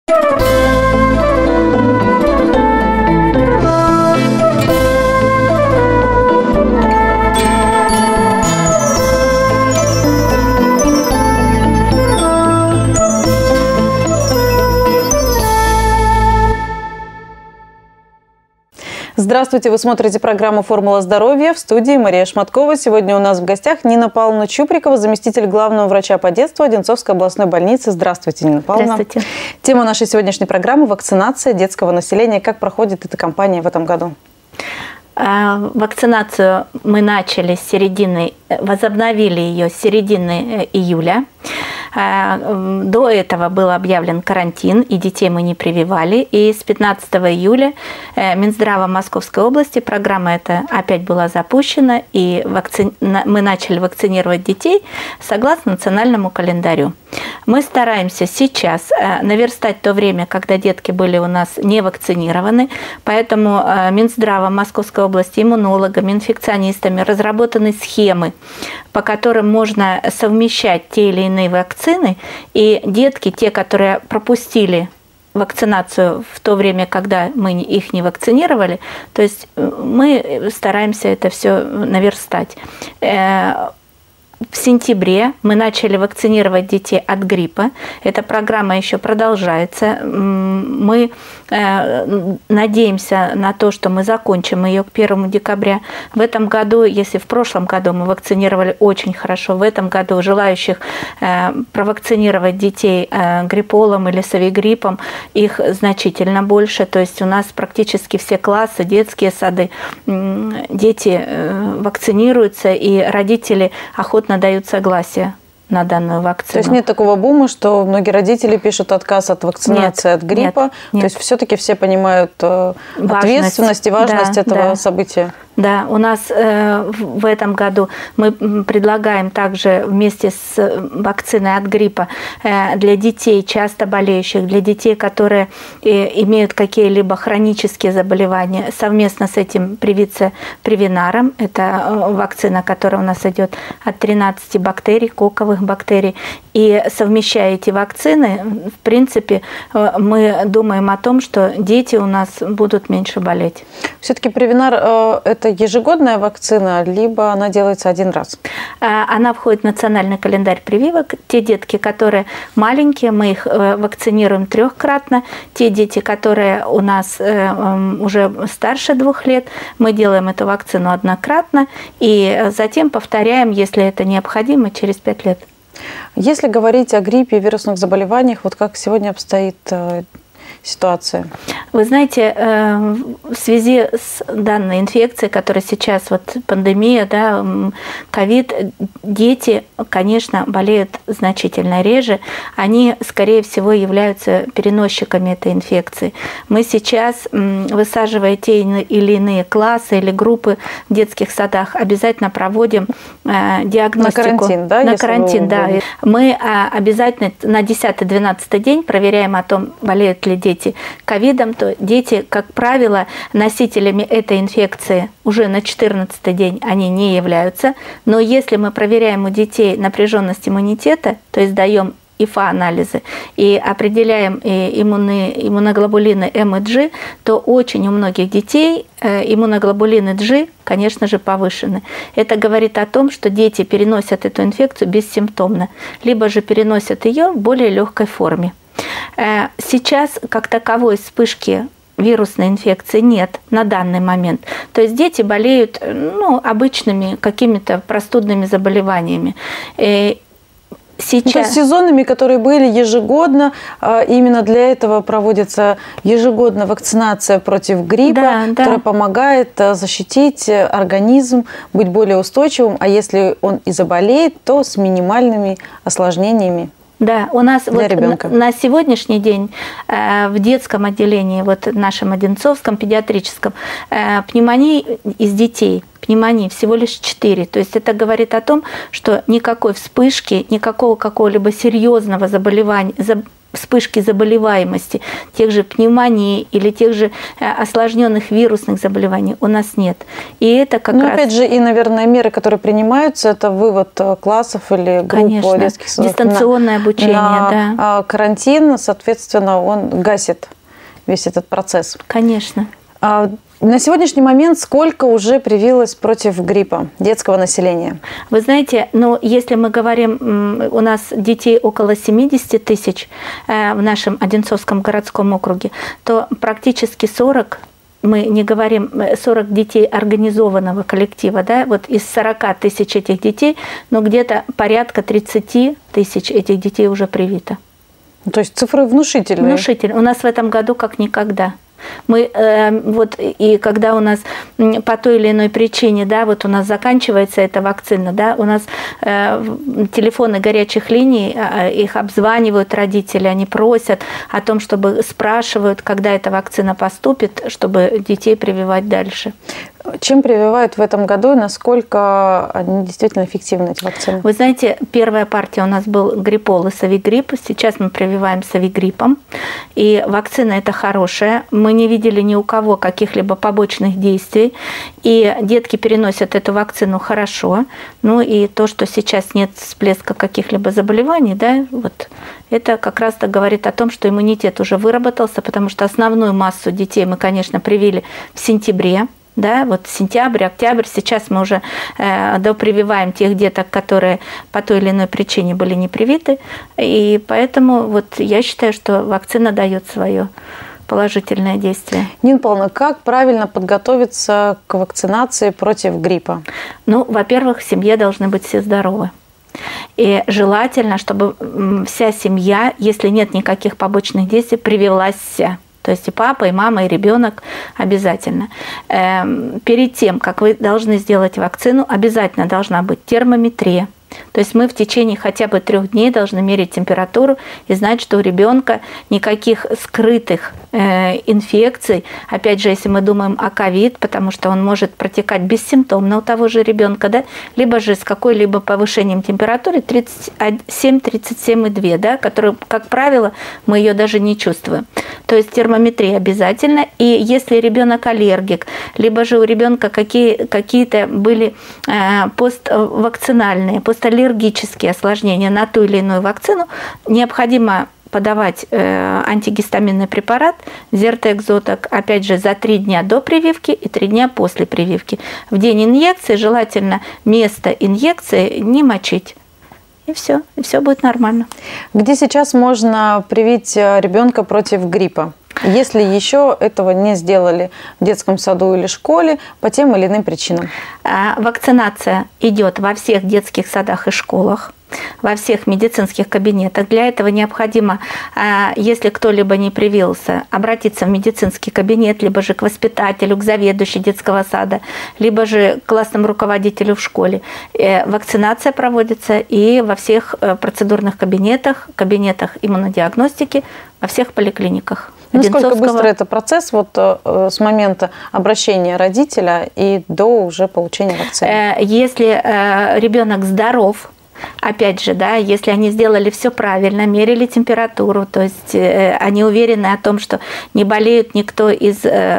Здравствуйте, вы смотрите программу «Формула здоровья». В студии Мария Шматкова. Сегодня у нас в гостях Нина Павловна Чуприкова, заместитель главного врача по детству Одинцовской областной больницы. Здравствуйте, Нина Павловна. Здравствуйте. Тема нашей сегодняшней программы – вакцинация детского населения. Как проходит эта кампания в этом году? Вакцинацию мы начали возобновили ее с середины июля. До этого был объявлен карантин, и детей мы не прививали. И с 15 июля Минздравом Московской области программа эта опять была запущена, и мы начали вакцинировать детей согласно национальному календарю. Мы стараемся сейчас наверстать то время, когда детки были у нас не вакцинированы, поэтому Минздравом Московской области, иммунологами, инфекционистами разработаны схемы, по которым можно совмещать те или иные вакцины, и детки, те, которые пропустили вакцинацию в то время, когда мы их не вакцинировали, то есть мы стараемся это все наверстать. В сентябре мы начали вакцинировать детей от гриппа. Эта программа еще продолжается. Мы надеемся на то, что мы закончим ее к 1 декабря. В этом году, если в прошлом году мы вакцинировали очень хорошо, в этом году желающих провакцинировать детей грипполом или совигриппом, их значительно больше. То есть у нас практически все классы, детские сады, дети вакцинируются, и родители охотно дают согласие на данную вакцину. То есть нет такого бума, что многие родители пишут отказ от вакцинации от гриппа? Нет. То есть все-таки все понимают ответственность и важность этого события? Да, у нас в этом году мы предлагаем также вместе с вакциной от гриппа для детей, часто болеющих, для детей, которые имеют какие-либо хронические заболевания, совместно с этим привиться Превинаром. Это вакцина, которая у нас идет от 13 бактерий, коковых бактерий. И совмещая эти вакцины, в принципе, мы думаем о том, что дети у нас будут меньше болеть. Все-таки Превинар – это ежегодная вакцина, либо она делается один раз? Она входит в национальный календарь прививок. Те детки, которые маленькие, мы их вакцинируем 3-кратно. Те дети, которые у нас уже старше 2 лет, мы делаем эту вакцину однократно и затем повторяем, если это необходимо, через 5 лет. Если говорить о гриппе и вирусных заболеваниях, вот как сегодня обстоит ситуация? Вы знаете, в связи с данной инфекцией, которая сейчас, пандемия, ковид, дети, конечно, болеют значительно реже. Они, скорее всего, являются переносчиками этой инфекции. Мы сейчас, высаживая те или иные классы или группы в детских садах, обязательно проводим диагностику. На карантин, да? На карантин, да. Мы обязательно на 10-12 день проверяем о том, болеют ли дети ковидом, то дети, как правило, носителями этой инфекции уже на 14-й день они не являются. Но если мы проверяем у детей напряженность иммунитета, то есть даем ИФА-анализы и определяем иммуноглобулины М и G, то очень у многих детей иммуноглобулины G, конечно же, повышены. Это говорит о том, что дети переносят эту инфекцию бессимптомно, либо же переносят ее в более легкой форме. Сейчас как таковой вспышки вирусной инфекции нет на данный момент. То есть дети болеют обычными какими-то простудными заболеваниями. Сейчас. То есть сезонными, которые были ежегодно, именно для этого проводится ежегодно вакцинация против гриппа, которая помогает защитить организм, быть более устойчивым, а если он и заболеет, то с минимальными осложнениями. Да, у нас на сегодняшний день в детском отделении, нашем Одинцовском, педиатрическом, пневмонии из детей, пневмонии всего лишь 4. То есть это говорит о том, что никакой вспышки, никакого какого-либо серьезного заболевания, вспышки заболеваемости, тех же пневмонии или тех же осложненных вирусных заболеваний у нас нет. И это как раз... опять же, и, наверное, меры, которые принимаются, это вывод классов или групп детских садов. Дистанционное обучение, на карантин, соответственно, он гасит весь этот процесс. Конечно. На сегодняшний момент сколько уже привилось против гриппа детского населения? Вы знаете, если мы говорим, у нас детей около 70 тысяч в нашем Одинцовском городском округе, то практически 40, мы не говорим 40 детей организованного коллектива, да, вот из 40 тысяч этих детей, но где-то порядка 30 тысяч этих детей уже привито. То есть цифры внушительные. Внушительные. У нас в этом году как никогда. Мы и когда у нас по той или иной причине, да, вот у нас заканчивается эта вакцина, да, у нас телефоны горячих линий, их обзванивают родители, они просят о том, чтобы спрашивают, когда эта вакцина поступит, чтобы детей прививать дальше. Чем прививают в этом году и насколько они действительно эффективны, эти вакцины? Вы знаете, первая партия у нас был гриппол и совигрипп. Сейчас мы прививаем совигриппом. И вакцина эта хорошая. Мы не видели ни у кого каких-либо побочных действий. И детки переносят эту вакцину хорошо. Ну и то, что сейчас нет всплеска каких-либо заболеваний, да, вот это как раз-то говорит о том, что иммунитет уже выработался, потому что основную массу детей мы, конечно, привили в сентябре. Да, вот сентябрь, октябрь, сейчас мы уже допрививаем тех деток, которые по той или иной причине были не привиты. И поэтому вот я считаю, что вакцина дает свое положительное действие. Нина Павловна, как правильно подготовиться к вакцинации против гриппа? Во-первых, в семье должны быть все здоровы. И желательно, чтобы вся семья, если нет никаких побочных действий, привилась вся. То есть и папа, и мама, и ребенок обязательно. Перед тем, как вы должны сделать вакцину, обязательно должна быть термометрия. То есть мы в течение хотя бы 3 дней должны мерить температуру и знать, что у ребенка никаких скрытых инфекций, опять же, если мы думаем о ковид, потому что он может протекать бессимптомно у того же ребенка, да, либо же с какой-либо повышением температуры 37-37,2, да, которую, как правило, мы ее даже не чувствуем. То есть термометрия обязательно. И если ребенок аллергик, либо же у ребенка какие-то были поствакцинальные, посталлергические осложнения на ту или иную вакцину, необходимо подавать антигистаминный препарат Зертекзоток, опять же, за 3 дня до прививки и 3 дня после прививки. В день инъекции желательно место инъекции не мочить. И все будет нормально. Где сейчас можно привить ребенка против гриппа, если еще этого не сделали в детском саду или школе по тем или иным причинам? Вакцинация идет во всех детских садах и школах, во всех медицинских кабинетах. Для этого необходимо, если кто-либо не привился, обратиться в медицинский кабинет, либо же к воспитателю, к заведующей детского сада, либо же к классному руководителю в школе. Вакцинация проводится и во всех процедурных кабинетах иммунодиагностики, во всех поликлиниках. Насколько быстро это процесс с момента обращения родителя и до уже получения вакцины? Если ребенок здоров, опять же, да, если они сделали все правильно, мерили температуру, то есть они уверены о том, что не болеет никто из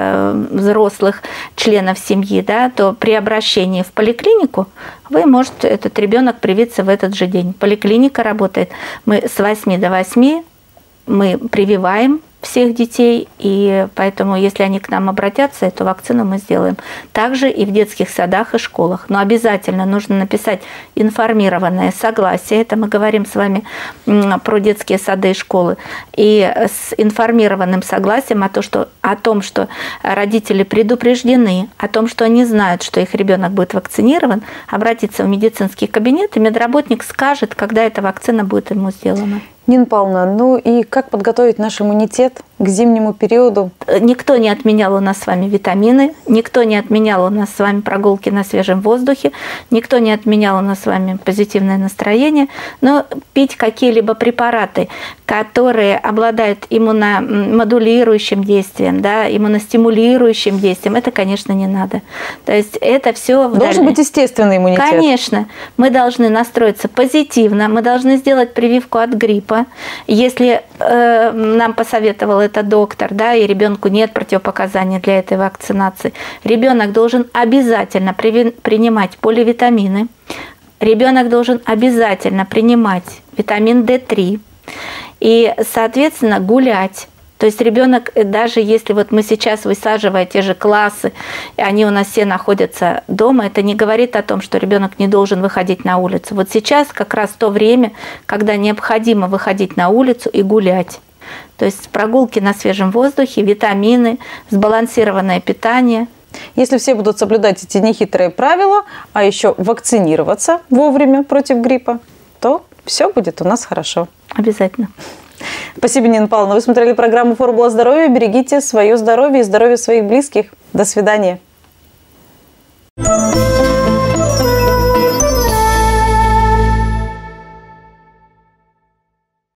взрослых членов семьи, да, то при обращении в поликлинику может этот ребенок привиться в этот же день. Поликлиника работает. Мы с 8 до 8 мы прививаем всех детей, и поэтому, если они к нам обратятся, эту вакцину мы сделаем. Также и в детских садах и школах. Но обязательно нужно написать информированное согласие, это мы говорим с вами про детские сады и школы, и с информированным согласием о том, что родители предупреждены, о том, что они знают, что их ребенок будет вакцинирован, обратиться в медицинский кабинет, и медработник скажет, когда эта вакцина будет ему сделана. Нина Павловна, и как подготовить наш иммунитет к зимнему периоду? Никто не отменял у нас с вами витамины, никто не отменял у нас с вами прогулки на свежем воздухе, никто не отменял у нас с вами позитивное настроение, но пить какие-либо препараты, которые обладают иммуномодулирующим действием, да, иммуностимулирующим действием, это, конечно, не надо. То есть это все должен быть естественный иммунитет. Конечно, мы должны настроиться позитивно, мы должны сделать прививку от гриппа, если нам посоветовал это доктор, да, и ребенку нет противопоказаний для этой вакцинации. Ребенок должен обязательно принимать поливитамины. Ребенок должен обязательно принимать витамин D3 и, соответственно, гулять. То есть ребенок, даже если вот мы сейчас, высаживая те же классы, и они у нас все находятся дома, это не говорит о том, что ребенок не должен выходить на улицу. Вот сейчас как раз то время, когда необходимо выходить на улицу и гулять. То есть прогулки на свежем воздухе, витамины, сбалансированное питание. Если все будут соблюдать эти нехитрые правила, а еще вакцинироваться вовремя против гриппа, то все будет у нас хорошо. Обязательно. Спасибо, Нина Павловна. Вы смотрели программу «Формула здоровья». Берегите свое здоровье и здоровье своих близких. До свидания.